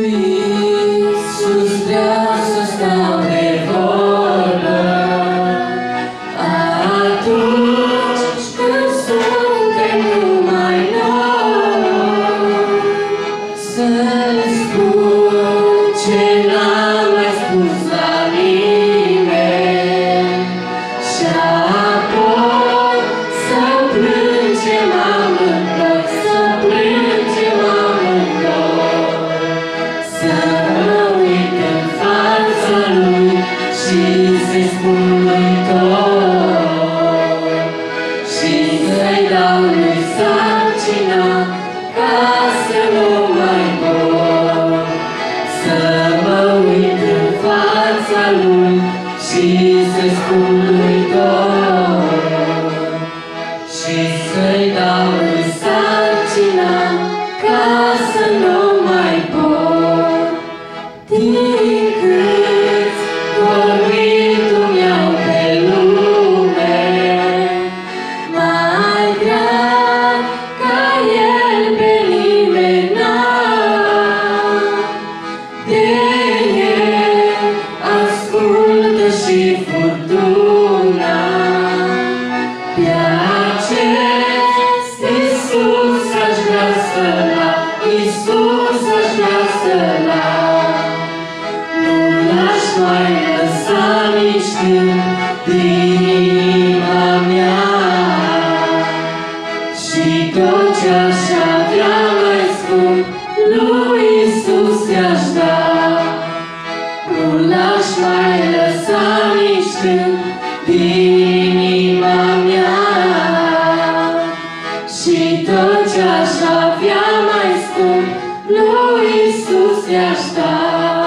Iisus vrea să stau de vorbă atunci când suntem numai noi, să-i spun ce n-am mai spus la nimeni și apoi să plângem amândoi, să plângem amândoi, să mă uit în fața lui și să-i spun lui tot și să-i dau lui sarcina ca să nu mai pot, să mă uit în fața lui și să-i spun lui tot și să-i dau lui sarcina ca să nu mai pot. Din cât vorbitul mi-au pe lume, mai drag ca el pe nimeni n-am. De el ascultă și furtuna, pe acest Iisus aș vrea să-l am, Iisus aș vrea să-l am. Nu l-aș mai lăsa nici când din inima mea și tot ce aș avea mai scump lui Iisus i-aș da. Nu l-aș mai lăsa nici când din inima mea și tot ce aș avea mai scump lui Iisus i-aș da.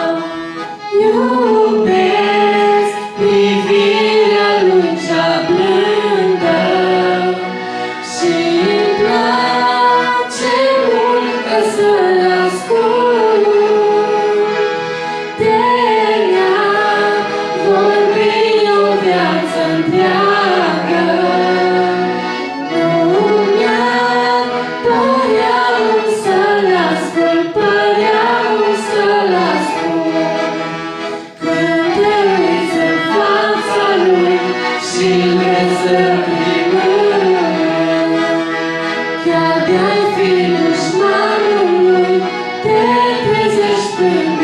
Iubesc privirea lui cea blândă și-mi place mult ca să-l ascult. De ea vorbim o viață întreagă. Nu mi-ar părea să-l ascult, părea să-l ascult. Când te uiți în fața lui și vezi să primând, chiar de-ai fi dușmanul lui, te trezești până